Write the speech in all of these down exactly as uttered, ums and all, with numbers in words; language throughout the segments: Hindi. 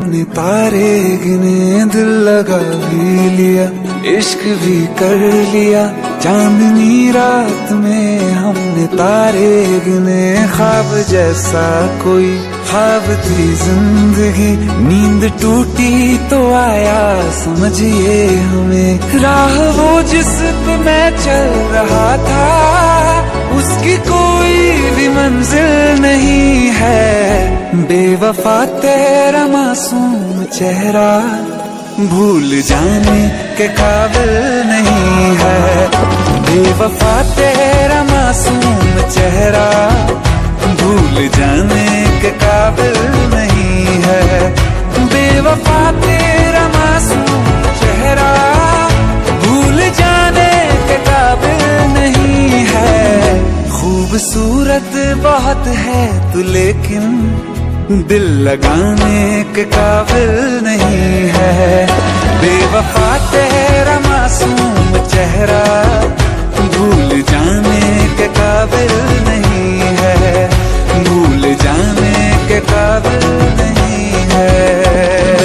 ने तारे गिने दिल लगा भी लिया, इश्क भी कर लिया। चांदनी रात में हमने तारे गिने, ख्वाब जैसा कोई ख्वाब थी जिंदगी। नींद टूटी तो आया समझिए हमें, राह वो जिस पे मैं चल रहा था उसकी कोई भी मंजिल नहीं है। बेवफा तेरा मासूम चेहरा भूल जाने के काबिल नहीं है। बेवफा तेरा मासूम चेहरा भूल जाने के काबिल नहीं है। बेवफा तेरा मासूम चेहरा भूल जाने के काबिल नहीं है। खूबसूरत बहुत है तू लेकिन दिल लगाने के काबिल नहीं है। बेवफा तेरा मासूम चेहरा भूल जाने के काबिल नहीं है। भूल जाने के काबिल नहीं है।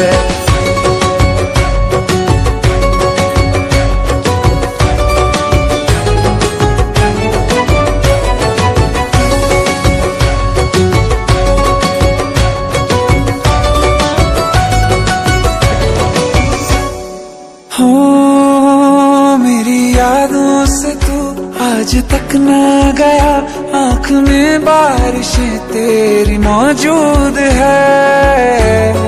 हो मेरी यादों से तू आज तक ना गया, आँख में बारिशें तेरी मौजूद है।